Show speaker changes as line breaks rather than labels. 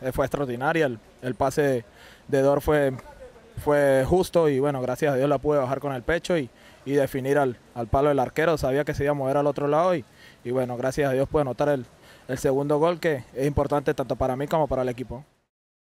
fue extraordinaria, el pase de Dor fue justo y bueno, gracias a Dios la pude bajar con el pecho y definir al palo del arquero. Sabía que se iba a mover al otro lado y bueno, gracias a Dios pude anotar el segundo gol, que es importante tanto para mí como para el equipo.